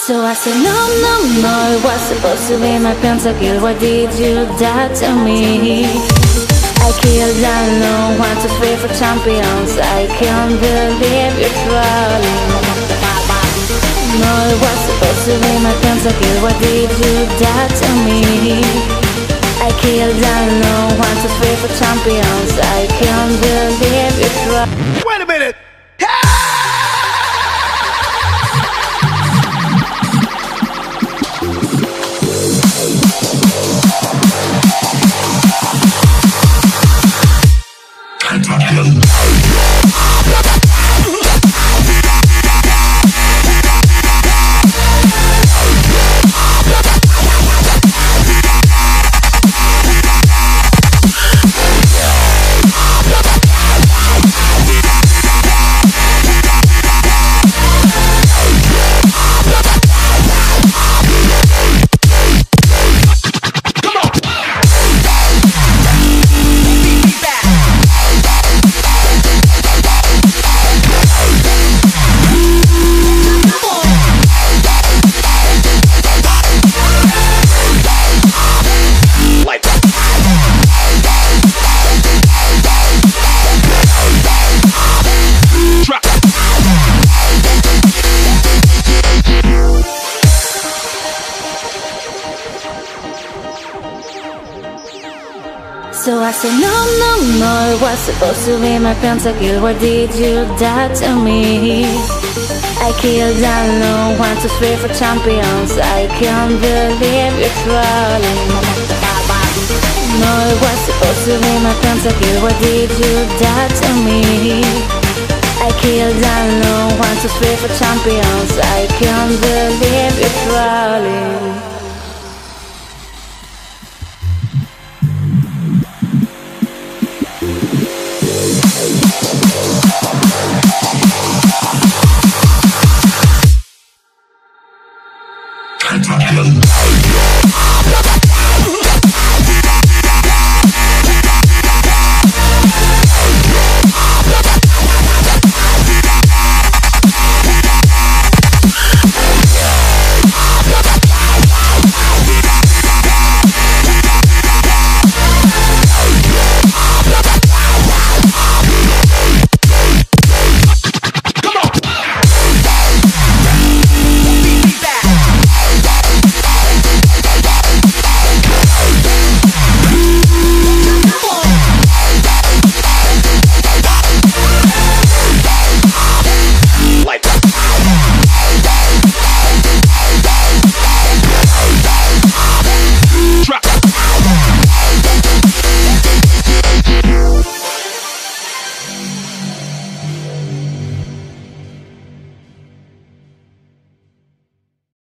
So I said no, no, no, it was supposed to be my pentakill. Why did you die to me? I killed alone, 1, 2, 3 for champions. I can't believe you're trolling. No, it was supposed to be my pentakill. Why did you die to me? I killed alone, 1, 2, 3 for champions. I can't believe you're trolling. Wait a minute! So I said no, no, no, it was supposed to be my pentakill. Why did you die to me? I killed alone, 1, 2, 3 for champions. I can't believe you're trolling. No, it was supposed to be my pentakill. Why did you die to me? I killed alone, 1, 2, 3 for champions. I can't believe you're trolling. Pentakill.